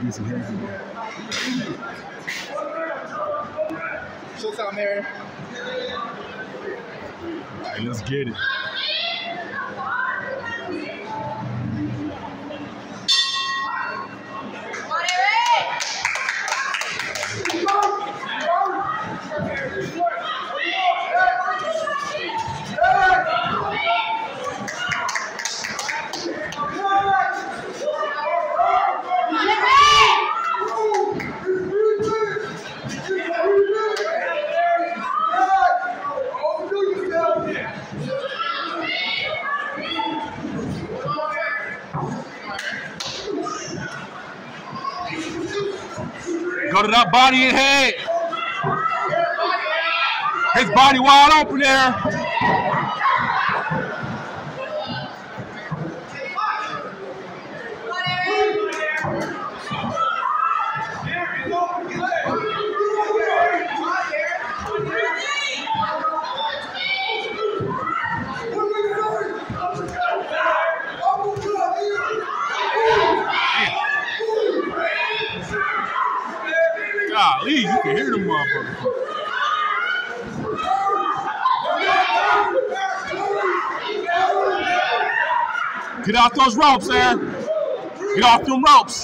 Showtime, Mary. All right, let's get it. Go to that body and head. His body wide open there. Golly, you can hear them motherfuckers. Get off those ropes, Aaron. Get off them ropes.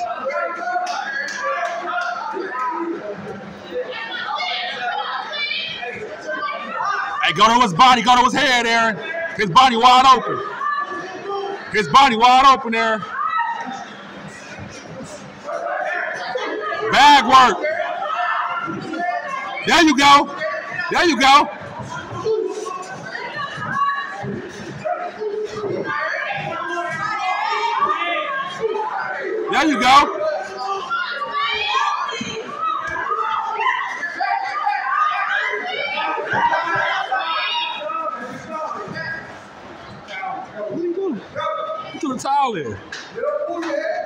Hey, go to his body, go to his head, Aaron. His body wide open. His body wide open, Aaron. Bag work. There you go. There you go. There you go. What are you doing? Put the towel in.